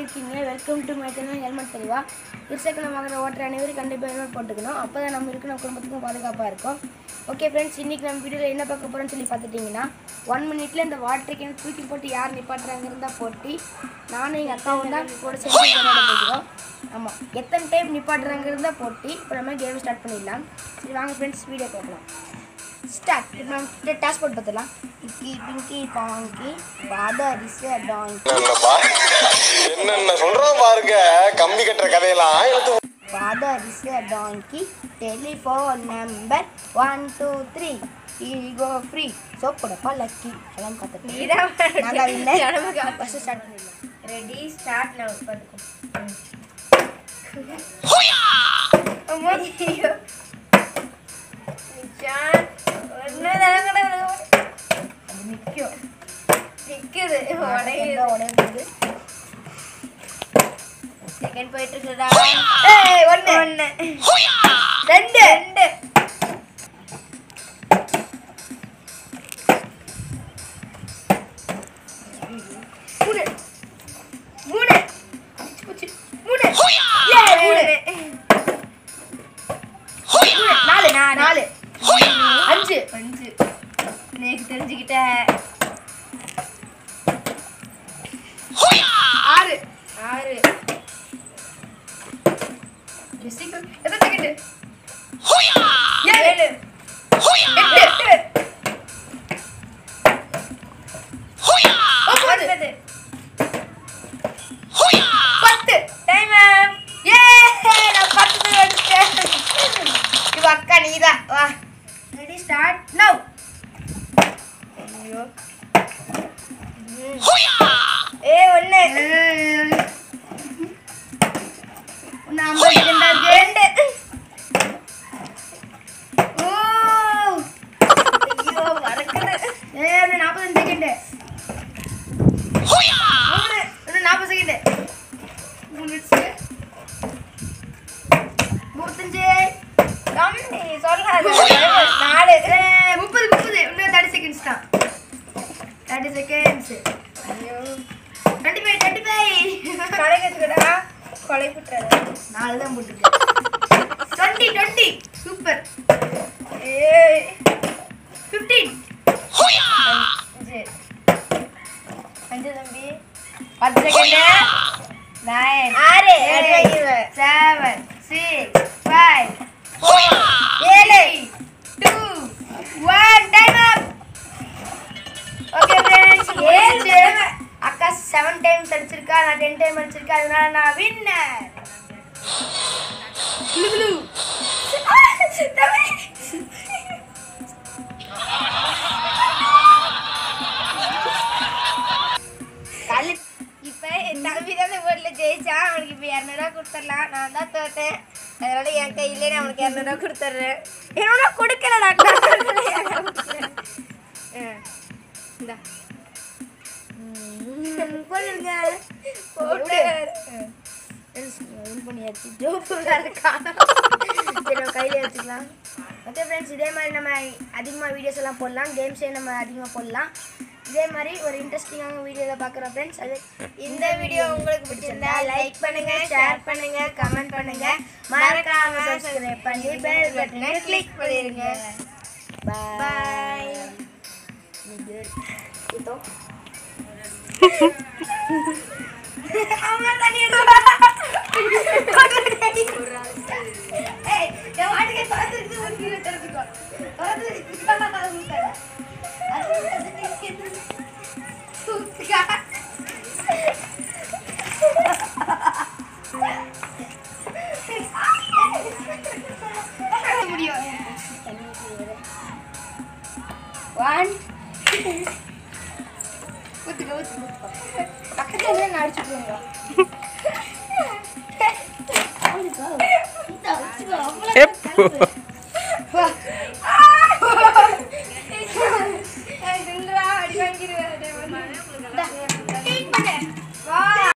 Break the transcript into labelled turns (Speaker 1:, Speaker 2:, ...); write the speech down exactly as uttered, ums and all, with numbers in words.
Speaker 1: இருக்கீங்க? Welcome to my channel helmet தெளிவா. இருசக்கரம் வாங்குற ஓட்டுற அனைவரும் கண்டிப்பாக ஹெல்மெட் போட்டுக்கணும். அப்போ தான் நம்ம இருக்கிற குடும்பத்துக்கும் பாதுகாப்பாக இருக்கும். ஓகே ஃப்ரெண்ட்ஸ், இன்றைக்கி நம்ம வீடியோவில் என்ன பார்க்க போகிறோன்னு சொல்லி பார்த்துட்டிங்கன்னா, ஒன் மினிட்ல இந்த வாட்டர் கேன் தூக்கி போட்டு யார் நிப்பாட்டுறாங்க இருந்தால் போட்டி நானும் எங்கள் அக்காவும் தான் கூட சேர்ந்து விளையாட போகிறோம். ஆமாம், எத்தனை டைம் நிப்பாட்டுறாங்க இருந்தால் போட்டி. இப்போ நம்ம கேம் ஸ்டார்ட் பண்ணிடலாம். சரி வாங்க ஃப்ரெண்ட்ஸ், வீடியோ பார்க்கலாம். ஸ்டார்ட். நம்ம டாஸ் போட்டு பார்த்துலாம். இக்கி பிங்கி பாங்கி பாதாரிசு டாங்கி
Speaker 2: என்னென்ன சொல்றோம் பாருங்க. கம்பி கட்டுற கதையெல்லாம் எழுத்து
Speaker 1: பாதாரிசு டாங்கி telephone number one two three ego free சோப்போட பல்லக்கி எல்லாம் பார்த்துட்டு நாங்கள் இல்லை ஃபஸ்ட்டு ஸ்டார்ட் பண்ணிடலாம். Ready start. நான் பார்த்துக்கோம். செகண்ட் போயிட்டு இருக்குடா. ஒன்று ஒன்று ரெண்டு ரெண்டு மூணு மூணு மூணு நாலு நாலு அஞ்சு அஞ்சு எனக்கு தெரிஞ்சுக்கிட்ட ஆறு ஆறு சீக்கிரம் எத்தனை செகண்ட்? ஏழு எட்டு ஒன்பது பத்து. டைம். ஏ நான் பத்து எடுத்தேன். இது அக்கா நீதான். வா ரெடி ஸ்டார்ட் நவ். ஐயோ ஏ ஒன்று ஒன்று ஐம்பது செகண்ட். ரெண்டு ஓ ஐயோ மறக்குது. ஏ ஒன்று நாற்பத்தஞ்சு செகண்ட். மூணு ஒன்று நாற்பது செகண்ட். மூணு முப்பத்தஞ்சு கம்மி சொல்லாத. நாலு முப்பது முப்பது இன்னும் தேர்ட்டி செகண்ட்ஸ் தான். Thirty seconds. ஐயோ டுவெண்ட்டி ஃபைவ் டுவெண்ட்டி ஃபைவ் கடைக்கிறதுக்கடா கொலை புட்டுறாரு. நாலு தான் போட்டுருக்கு. Twenty twenty super. ஏ ஃபிஃப்டீன் அஞ்சு அஞ்சு தம்பி. பத்து செகண்ட். நைன் ஆறு செவன் சிக்ஸ் ஃபைவ் ஃபோர் ஏழு two one time up. Okay friends, ஏழு அக்கா செவன் டைம்ஸ் அடிச்சிருக்கா, நான் டென் டைம் அடிச்சிருக்கேன். அதனால நான் வின்னர். இப்போ என் தம்பி தான் போட்டில் ஜெயிச்சான். அவனுக்கு இப்போ இரநூறுவா கொடுத்துடலாம். நான் தான் தோத்தேன். அதனால என் கையிலே நான் அவனுக்கு இரநூறுவா கொடுத்துட்றேன். என்னோட கொடுக்கலடா. இந்தா போடுங்க போட்டு வின் பண்ணியாச்சு. கையிலே வச்சுக்கலாம். ஓகே ஃப்ரெண்ட்ஸ், இதே மாதிரி நம்ம அதிகமாக வீடியோஸ் எல்லாம் போடலாம். கேம்ஸே நம்ம அதிகமாக போடலாம். இதே மாதிரி ஒரு இன்ட்ரெஸ்டிங்கான வீடியோவில் பார்க்குறோம் ஃப்ரெண்ட்ஸ். அது இந்த வீடியோ உங்களுக்கு பிடிச்சிருந்தா லைக் பண்ணுங்க, ஷேர் பண்ணுங்க, கமெண்ட் பண்ணுங்க, மறக்காம சப்ஸ்கிரைப் பண்ணி பெல் பட்டனை கிளிக் பண்ணிருங்க. பாய். இதோ அம்மா தண்ணி எடுவா. ஏய் நான் வாடிக்கை பாத்துட்டு ஒரு கிலோ தரதுக்கு அது அது முடியும். ஒன் ஊத்துக்க ஊத்துக்க பக்கத்துல நான் அடிச்சு போங்க. அவ்வளோ